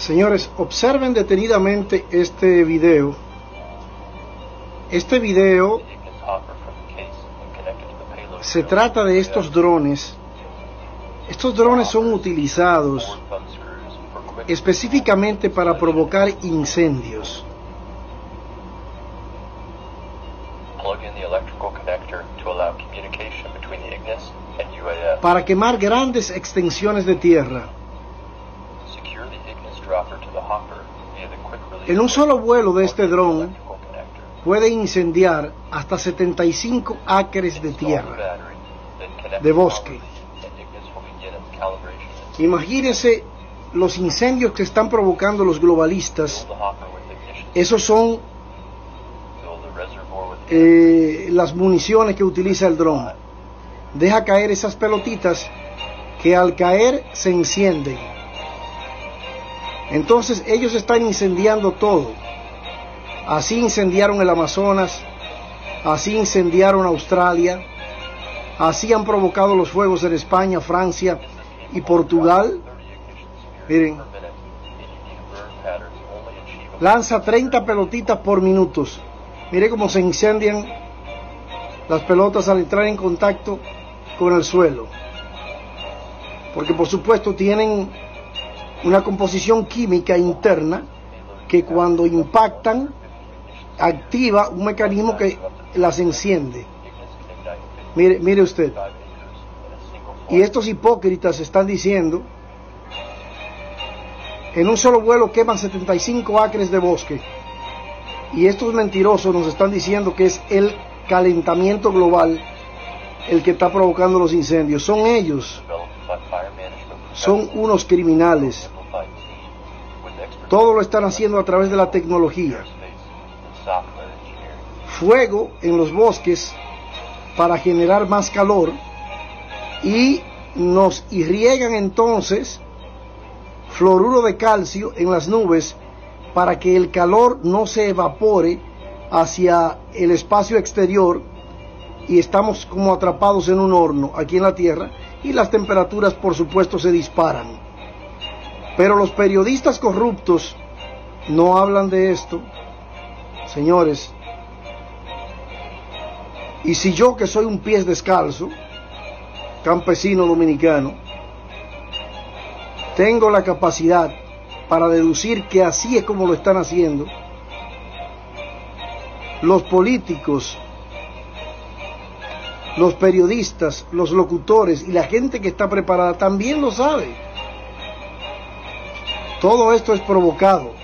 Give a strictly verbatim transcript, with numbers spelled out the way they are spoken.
Señores, observen detenidamente este video. Este video se trata de estos drones. Estos drones son utilizados específicamente para provocar incendios. Para quemar grandes extensiones de tierra. En un solo vuelo de este dron puede incendiar hasta setenta y cinco acres de tierra, de bosque. Imagínense los incendios que están provocando los globalistas. Esos son eh, las municiones que utiliza el dron. Deja caer esas pelotitas que al caer se encienden. Entonces ellos están incendiando todo. Así incendiaron el Amazonas, así incendiaron Australia, así han provocado los fuegos en España, Francia y Portugal. Miren, lanza treinta pelotitas por minutos. Miren cómo se incendian las pelotas al entrar en contacto con el suelo, porque por supuesto tienen una composición química interna que cuando impactan activa un mecanismo que las enciende. Mire, mire usted. Y estos hipócritas están diciendo, en un solo vuelo queman setenta y cinco acres de bosque. Y estos mentirosos nos están diciendo que es el calentamiento global el que está provocando los incendios. Son ellos. Son unos criminales. Todo lo están haciendo a través de la tecnología. Fuego en los bosques para generar más calor, y nos irriegan entonces fluoruro de calcio en las nubes para que el calor no se evapore hacia el espacio exterior, y estamos como atrapados en un horno aquí en la Tierra, y las temperaturas por supuesto se disparan. Pero los periodistas corruptos no hablan de esto, señores. Y si yo, que soy un pies descalzo, campesino dominicano, tengo la capacidad para deducir que así es como lo están haciendo, los políticos, los periodistas, los locutores y la gente que está preparada también lo sabe. Todo esto es provocado.